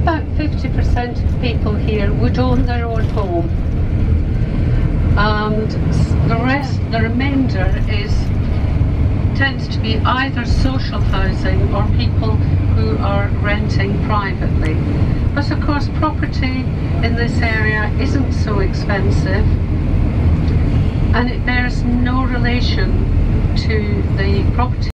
about 50% of people here would own their own home, and the remainder tends to be either social housing or people who are renting privately. But of course property in this area isn't so expensive, and it bears no relation to the property